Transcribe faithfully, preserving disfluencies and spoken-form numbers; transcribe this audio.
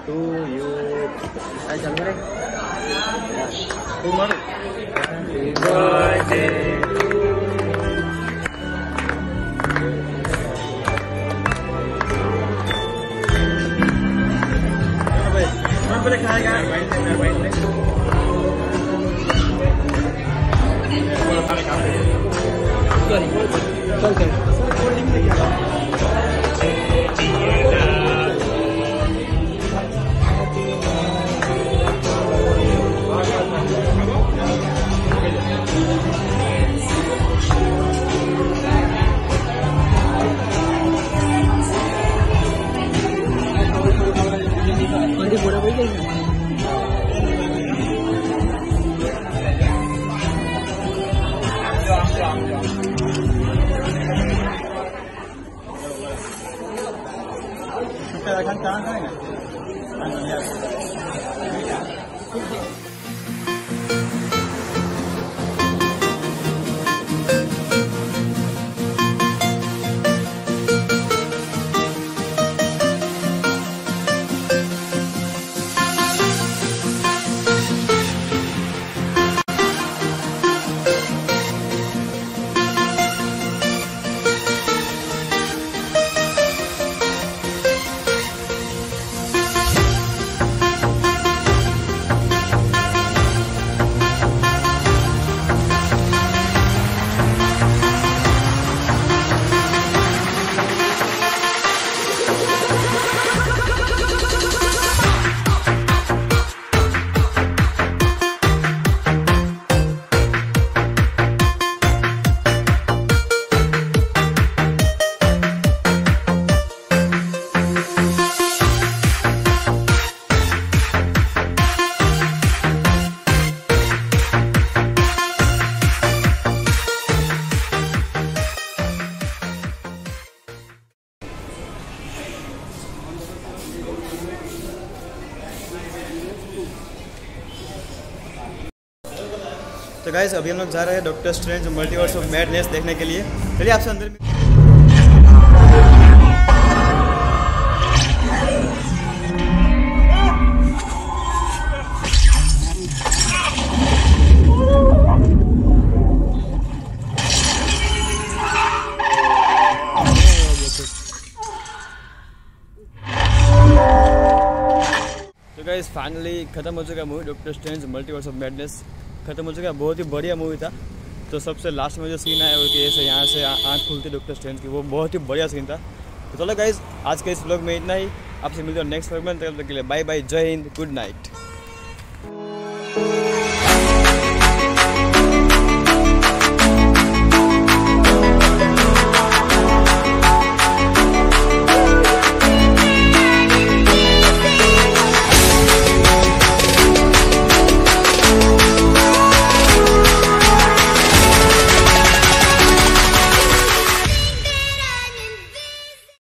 To you. चल मेरे तू मर। बर्थडे पहले खाएगा। तो गाइस अभी हम लोग जा रहे हैं Doctor Strange Multiverse of Madness देखने के लिए। चलिए आपसे अंदर में। तो गाइस फाइनली खत्म हो चुका movie Doctor Strange Multiverse of Madness खत्म हो चुका। बहुत ही बढ़िया मूवी था। तो सबसे लास्ट में जो सीन आया वो कि ऐसे यहाँ से आँख खुलती डॉक्टर स्ट्रेंज की, वो बहुत ही बढ़िया सीन था। तो चलो गाइस आज के इस व्लॉग में इतना ही। आपसे मिलते हैं नेक्स्ट व्लॉग में। तब तक के लिए बाय बाय, जय हिंद, गुड नाइट।